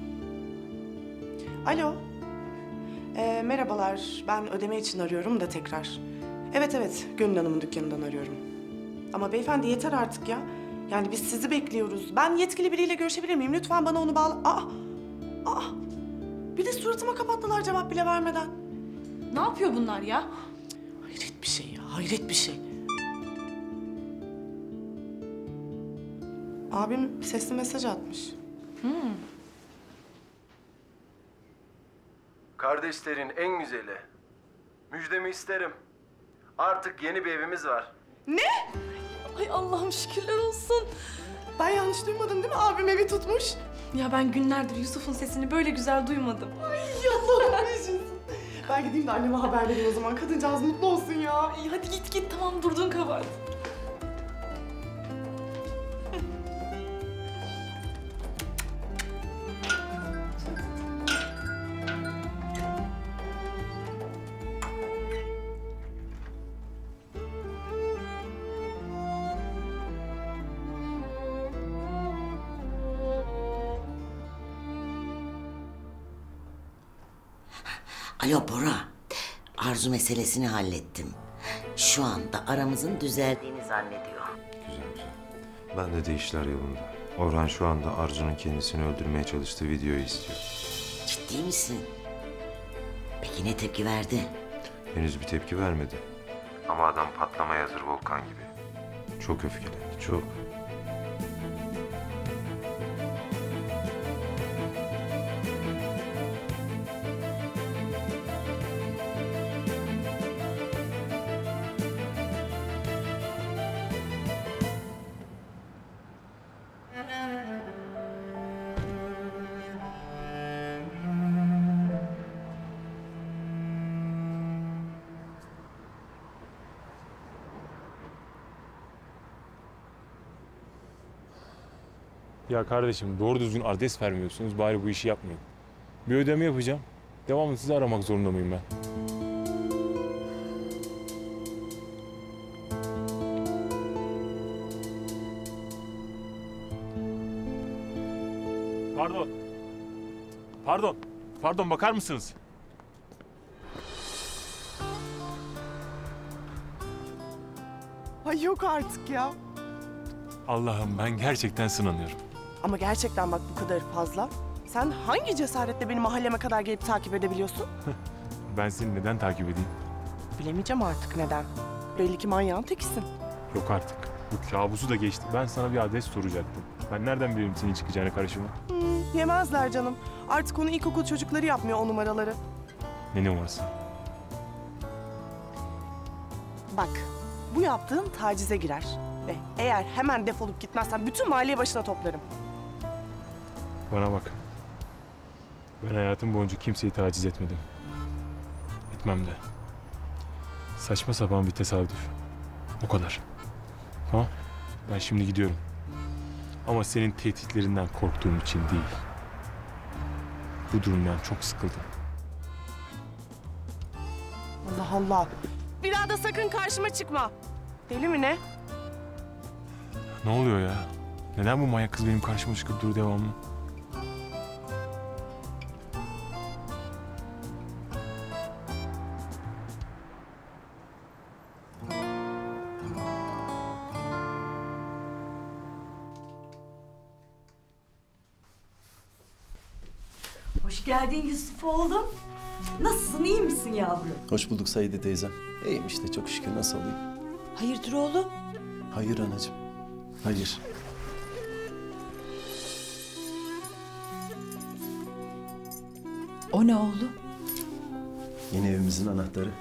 Alo. Merhabalar, ben ödeme için arıyorum da tekrar. Evet, Gönül Hanım'ın dükkanından arıyorum. Ama beyefendi yeter artık ya. Yani biz sizi bekliyoruz. Ben yetkili biriyle görüşebilir miyim? Lütfen bana onu bağla... Aa! Bir de suratıma kapattılar cevap bile vermeden. Ne yapıyor bunlar ya? Hayret bir şey ya, hayret bir şey. Abim sesli mesaj atmış. Kardeşlerin en güzeli. Müjdemi isterim. Artık yeni bir evimiz var. Ne? Ay Allah'ım şükürler olsun. Ben yanlış duymadım değil mi? Abim evi tutmuş. Ya ben günlerdir Yusuf'un sesini böyle güzel duymadım. Ay Allah'ım yaşasın. Ben gideyim de anneme haber vereyim o zaman. Kadıncağız mutlu olsun ya. İyi hadi git tamam durduğun kabahat. Alo Bora. Arzu meselesini hallettim. Şu anda aramızın düzeldiğini zannediyor. Güzel. Bende de işler yolunda. Orhan şu anda Arzu'nun kendisini öldürmeye çalıştığı videoyu istiyor. Ciddi misin? Peki ne tepki verdi? Henüz bir tepki vermedi. Ama adam patlamaya hazır volkan gibi. Çok öfkelendi, çok. Ya kardeşim doğru düzgün adres vermiyorsunuz. Bari bu işi yapmayın. Bir ödeme yapacağım. Devamlı sizi aramak zorunda mıyım ben? Pardon. Pardon bakar mısınız? Ay yok artık ya. Allah'ım ben gerçekten sınanıyorum. Ama gerçekten bak bu kadar fazla. Sen hangi cesaretle beni mahalleme kadar gelip takip edebiliyorsun? Ben seni neden takip edeyim? Bilemeyeceğim artık neden. Belli ki manyağın tekisin. Yok artık. Bu kabusu da geçti. Ben sana bir adres soracaktım. Ben nereden biliyorum senin çıkacağını karşıma? Yemezler canım. Artık onu ilkokul çocukları yapmıyor o numaraları. Ne numarası? Bak, bu yaptığın tacize girer. Ve eğer hemen defolup gitmezsen bütün mahalleyi başına toplarım. Bana bak. Ben hayatım boyunca kimseyi taciz etmedim. Etmem de. Saçma sapan bir tesadüf. O kadar. Tamam. Ben şimdi gidiyorum. Ama senin tehditlerinden korktuğum için değil. Bu durumdan çok sıkıldım. Allah Allah. Bir daha da sakın karşıma çıkma. Deli mi ne? Ne oluyor ya? Neden bu manyak kız benim karşıma çıkıp dur devamlı? Hoş geldin Yusuf oğlum. Nasılsın, iyi misin yavrum? Hoş bulduk Saide teyzem. İyiyim işte çok şükür, nasıl olayım? Hayırdır oğlum? Hayır anacığım. Hayır. O ne oğlum? Yeni evimizin anahtarı.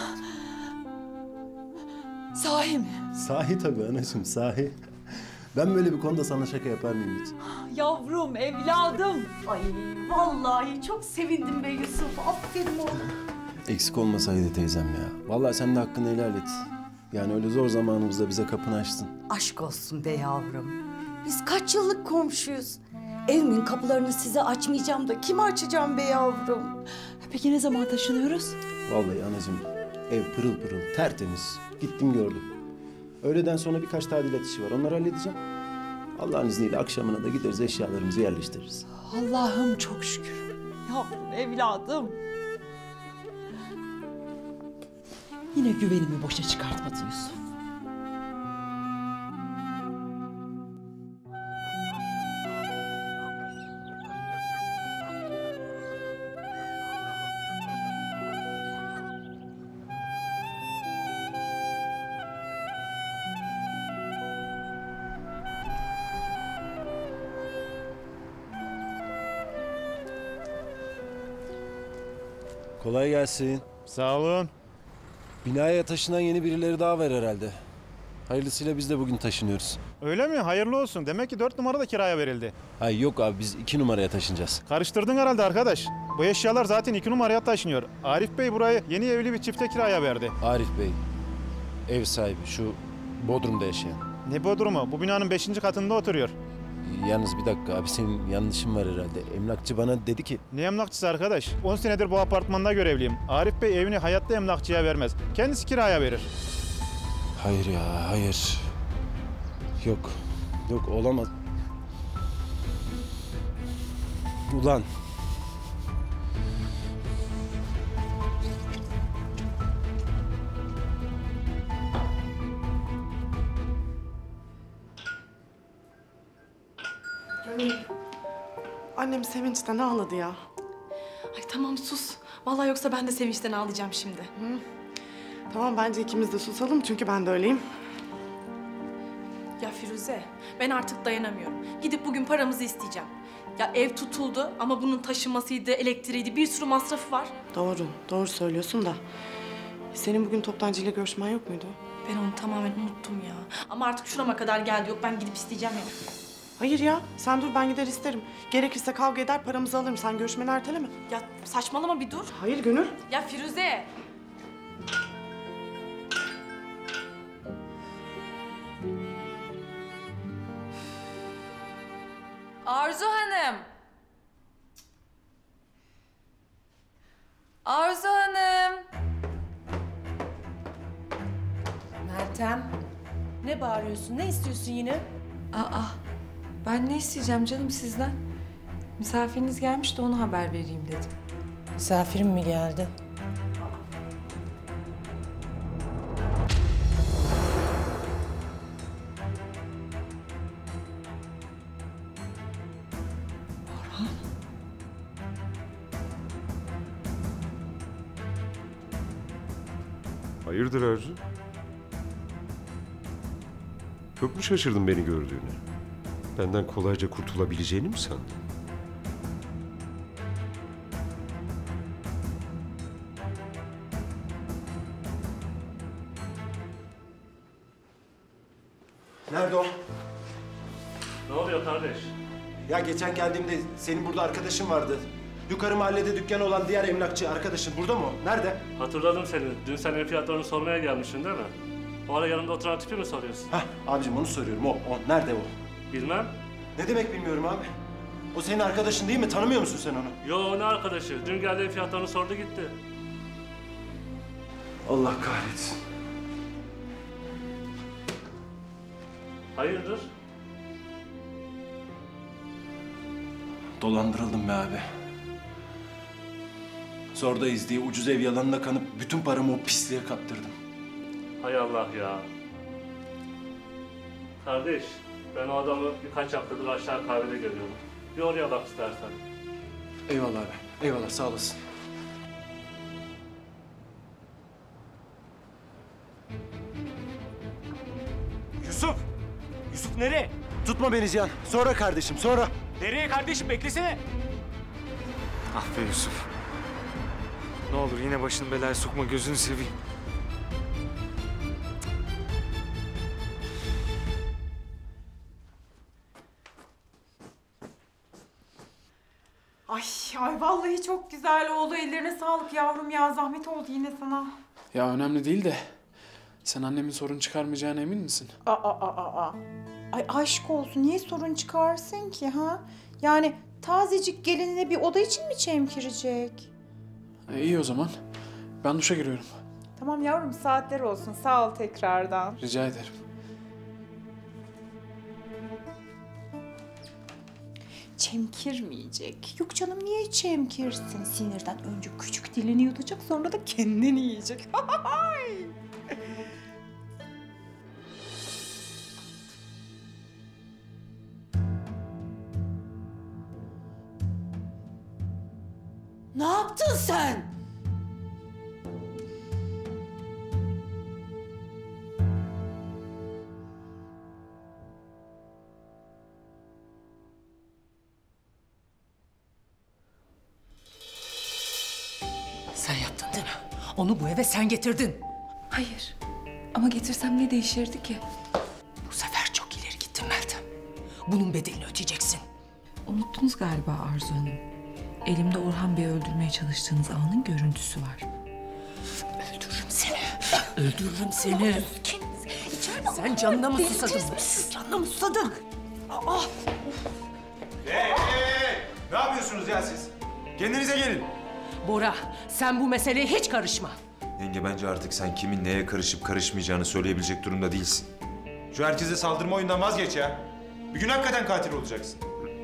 Sahi mi? Sahi tabii anacığım, sahi. Ben böyle bir konuda sana şaka yapar mıyım hiç? Yavrum, evladım. Ay vallahi çok sevindim be Yusuf. Aferin oğlum. Eksik olma Saide teyzem ya. Vallahi sen de hakkını helal et. Yani öyle zor zamanımızda bize kapını açtın. Aşk olsun be yavrum. Biz kaç yıllık komşuyuz. Evimin kapılarını size açmayacağım da kime açacağım be yavrum? Peki ne zaman taşınıyoruz? Vallahi anacığım ev pırıl pırıl, tertemiz. Gittim gördüm. Öğleden sonra birkaç tadilat işi var. Onları halledeceğim. Allah'ın izniyle akşamına da gideriz, eşyalarımızı yerleştiririz. Allah'ım çok şükür. Yavrum, evladım. Yine güvenimi boşa çıkartmadın Yusuf. Kolay gelsin. Sağ olun. Binaya taşınan yeni birileri daha var herhalde. Hayırlısıyla biz de bugün taşınıyoruz. Öyle mi? Hayırlı olsun. Demek ki 4 numara da kiraya verildi. Hayır yok abi, biz 2 numaraya taşınacağız. Karıştırdın herhalde arkadaş. Bu eşyalar zaten 2 numaraya taşınıyor. Arif Bey burayı yeni evli bir çifte kiraya verdi. Arif Bey, ev sahibi, şu Bodrum'da yaşayan. Ne Bodrum'u? Bu binanın 5. katında oturuyor. Yalnız bir dakika abi, senin yanlışın var herhalde. Emlakçı bana dedi ki... Ne emlakçısı arkadaş? 10 senedir bu apartmanda görevliyim. Arif Bey evini hayatta emlakçıya vermez. Kendisi kiraya verir. Hayır ya, hayır. Yok, yok olamaz. Ulan. Annem sevinçten ağladı ya. Ay tamam sus. Vallahi yoksa ben de sevinçten ağlayacağım şimdi. Tamam bence ikimiz de susalım çünkü ben de öyleyim. Ya Firuze, ben artık dayanamıyorum. Gidip bugün paramızı isteyeceğim. Ya ev tutuldu ama bunun taşınmasıydı, elektriğiydi, bir sürü masrafı var. Doğru söylüyorsun da. Senin bugün toptancıyla görüşmen yok muydu? Ben onu tamamen unuttum ya. Ama artık şurama kadar geldi. Yok ben gidip isteyeceğim ya. Hayır ya, sen dur ben gider isterim. Gerekirse kavga eder, paramızı alırım. Sen görüşmeni erteleme. Ya saçmalama bir dur. Hayır Gönül. Ya Firuze. Arzu Hanım. Arzu Hanım. Meltem, ne bağırıyorsun? Ne istiyorsun yine? Aa, ben ne isteyeceğim canım sizden? Misafiriniz gelmiş de ona haber vereyim dedim. Misafirim mi geldi? Hayırdır Arzu? Çok mu şaşırdın beni gördüğüne? Benden kolayca kurtulabileceğini mi sandın? Nerede o? Ne oluyor kardeş? Ya geçen geldiğimde senin burada arkadaşın vardı. Yukarı mahallede dükkanı olan diğer emlakçı arkadaşın burada mı o? Nerede? Hatırladım seni. Dün sen ev fiyatlarını sormaya gelmiştin değil mi? O ara yanımda oturan tipi mi soruyorsun? Hah abicim onu soruyorum. O. Nerede o? Bilmem. Ne demek bilmiyorum abi. O senin arkadaşın değil mi? Tanımıyor musun sen onu? Yo ne arkadaşı? Dün geldi ev fiyatlarını sordu gitti. Allah kahretsin. Hayırdır? Dolandırıldım be abi. Zordayız diye ucuz ev yalanına kanıp bütün paramı o pisliğe kaptırdım. Hay Allah ya. Kardeş, ben o adamı birkaç haftadır aşağı kahvede görüyorum. Bir oraya bak istersen. Eyvallah abi. Eyvallah sağ olasın. Yusuf! Yusuf nereye? Tutma beni Cihan. Sonra kardeşim sonra. Nereye kardeşim beklesene. Ah be Yusuf. Ne olur yine başını belaya sokma gözünü seveyim. Ay vallahi çok güzel oldu. Ellerine sağlık yavrum ya. Zahmet oldu yine sana. Ya önemli değil de sen annemin sorun çıkarmayacağına emin misin? Ay aşk olsun. Niye sorun çıkarsın ki ha? Yani tazecik gelinine bir oda için mi çemkirecek? İyi o zaman. Ben duşa giriyorum. Tamam yavrum saatler olsun. Sağ ol tekrardan. Rica ederim. Çemkirmeyecek. Yok canım niye çemkirsin? Sinirden önce küçük dilini yutacak sonra da kendini yiyecek. Ne yaptın sen? Sen yaptın değil mi? Onu bu eve sen getirdin. Hayır. Ama getirsem ne değişirdi ki? Bu sefer çok ileri gittin Meltem. Bunun bedelini ödeyeceksin. Unuttunuz galiba Arzu Hanım. Elimde Orhan Bey'i öldürmeye çalıştığınız anın görüntüsü var. Öldürürüm seni. Öldürürüm seni. Sen canına mı susadın? Canına mı susadın? Aa! Ne yapıyorsunuz ya siz? Kendinize gelin. Bora, sen bu meseleye hiç karışma. Yenge bence artık sen kimin neye karışıp karışmayacağını söyleyebilecek durumda değilsin. Şu herkese saldırma oyundan vazgeç ya. Bir gün hakikaten katil olacaksın.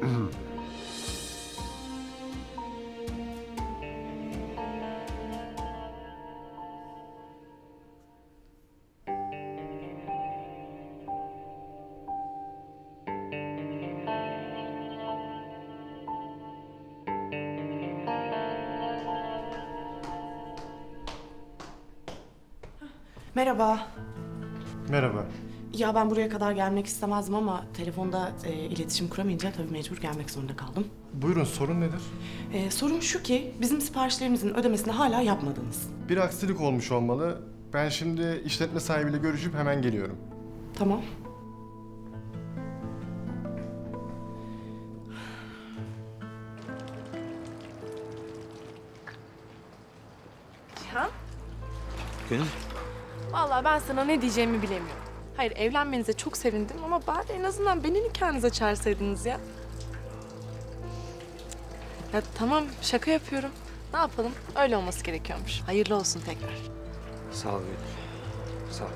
Merhaba. Merhaba. Ya ben buraya kadar gelmek istemezdim ama telefonda iletişim kuramayınca tabii mecbur gelmek zorunda kaldım. Buyurun, sorun nedir? Sorun şu ki bizim siparişlerimizin ödemesini hala yapmadınız. Bir aksilik olmuş olmalı. Ben şimdi işletme sahibiyle görüşüp hemen geliyorum. Tamam. Cihan, Gönül. vallahi ben sana ne diyeceğimi bilemiyorum. Hayır, evlenmenize çok sevindim ama bari en azından beni nikahınıza çağırsaydınız ya. Ya tamam, şaka yapıyorum. Ne yapalım? Öyle olması gerekiyormuş. Hayırlı olsun tekrar. Sağ ol Gönül. Sağ ol.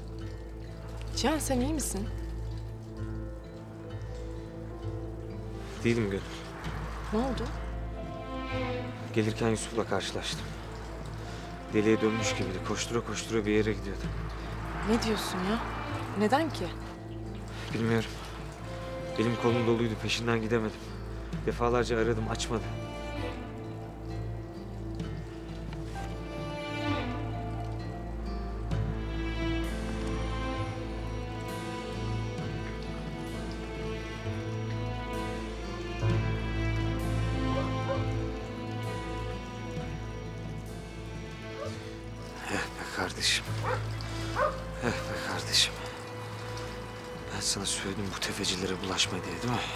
Cihan sen iyi misin? Değilim Gönül. Ne oldu? Gelirken Yusuf'la karşılaştım. Deliye dönmüş gibiydi. Koştura koştura bir yere gidiyordu. Ne diyorsun ya? Neden ki? Bilmiyorum. Elim kolum doluydu. Peşinden gidemedim. Defalarca aradım. Açmadı. Kardeşim. Be kardeşim. Ben sana söyledim bu tefecilere bulaşma diye, değil mi?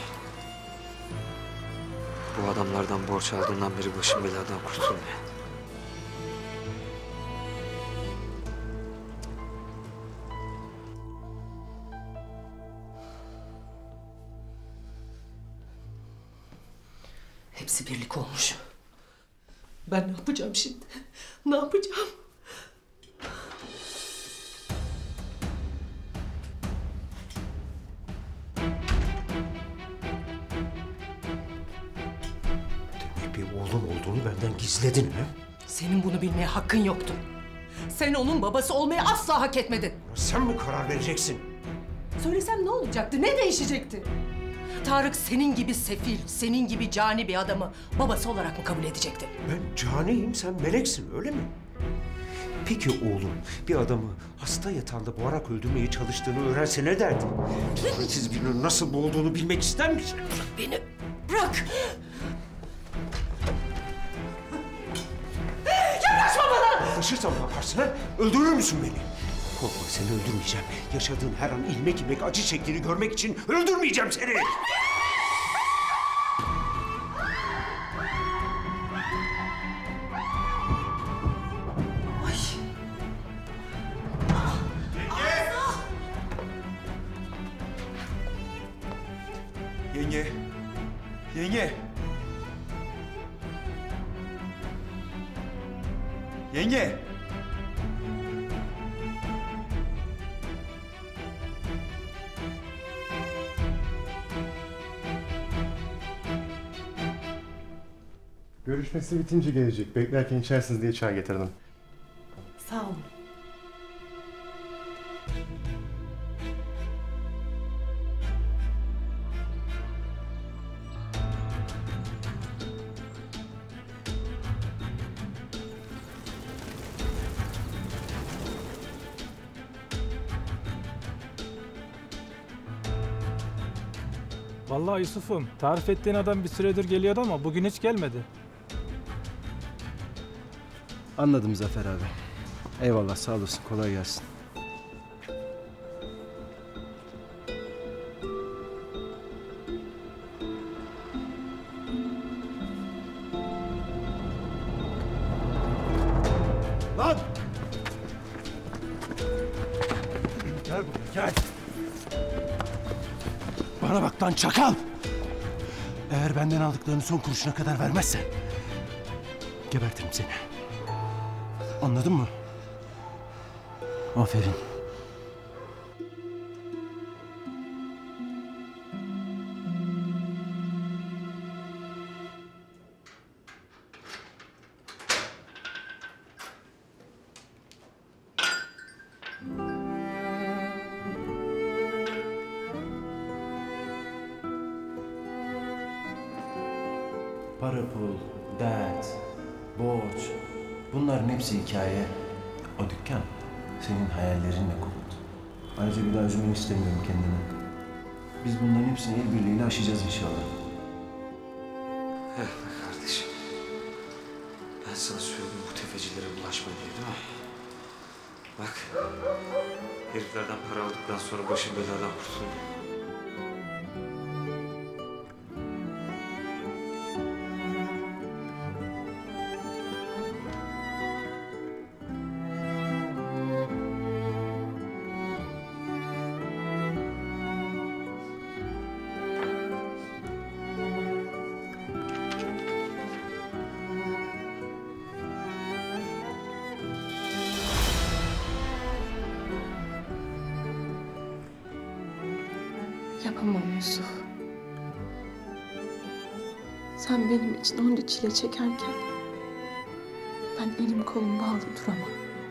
Bu adamlardan borç aldığından beri başım beladan kurtulmuyor. Hepsi birlik olmuş. Ben ne yapacağım şimdi? Ne yapacağım? Bir oğlun olduğunu benden gizledin mi? Senin bunu bilmeye hakkın yoktu. Sen onun babası olmayı asla hak etmedin. Sen mi karar vereceksin? Söylesem ne olacaktı? Ne değişecekti? Tarık senin gibi sefil, senin gibi cani bir adamı babası olarak mı kabul edecekti? Ben caniyim, sen meleksin, öyle mi? Peki oğlum bir adamı hasta yatağında boğarak öldürmeye çalıştığını öğrense ne derdi? Siz birinin nasıl boğulduğunu bilmek ister misin? Beni bırak! Yaklaşma bana! Yaklaşırsam ne yaparsın ha? Öldürür müsün beni? Korkma, seni öldürmeyeceğim. Yaşadığın her an ilmek ilmek acı çektiğini görmek için öldürmeyeceğim seni! Yenge. Yenge. Yenge. Görüşmesi bitince gelecek. Beklerken içersiniz diye çay getirdim. Sağ olun. Vallahi Yusuf'um, tarif ettiğin adam bir süredir geliyordu ama bugün hiç gelmedi. Anladım Zafer abi. Eyvallah, sağ olasın. Kolay gelsin. Lan! Gel buraya, gel. Bana bak lan çakal! Eğer benden aldıklarını son kuruşuna kadar vermezsen gebertirim seni. Anladın mı? Aferin. Para, pul, dert, borç, bunların hepsi hikaye. O dükkan senin hayallerinle kuruldu. Ayrıca bir daha üzmeni istemiyorum kendini. Biz bunların hepsini el birliğiyle aşacağız inşallah. Kardeşim. Ben sana söyledim bu tefecilere bulaşma diye, değil mi? Bak. Heriflerden para aldıktan sonra başım beladan kurtuldu. Yapamam Yusuf. Sen benim için onca çile çekerken ben elim kolum bağlı duramam.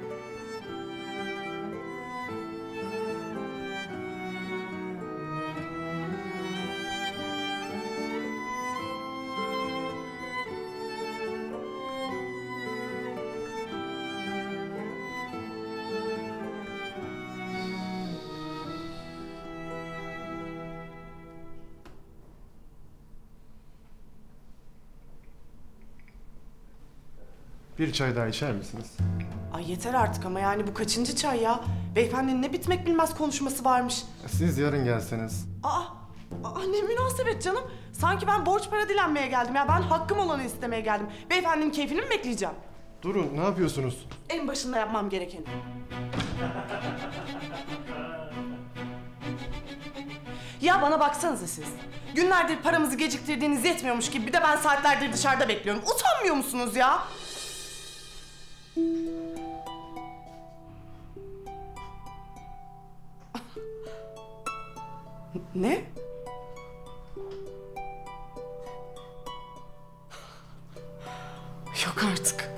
Bir çay daha içer misiniz? Ay yeter artık ama yani bu kaçıncı çay ya? Beyefendinin ne bitmek bilmez konuşması varmış. Siz yarın gelseniz. Aa ne münasebet canım. Sanki ben borç para dilenmeye geldim ya. Ben hakkım olanı istemeye geldim. Beyefendinin keyfini mi bekleyeceğim? Durun, ne yapıyorsunuz? En başında yapmam gerekeni. Ya bana baksanıza siz. Günlerdir paramızı geciktirdiğiniz yetmiyormuş gibi bir de ben saatlerdir dışarıda bekliyorum. Utanmıyor musunuz ya? Ne? Yok artık.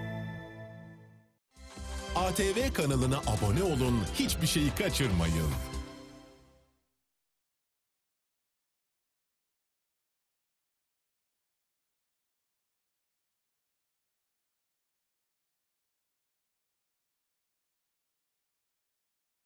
ATV kanalına abone olun, hiçbir şeyi kaçırmayın.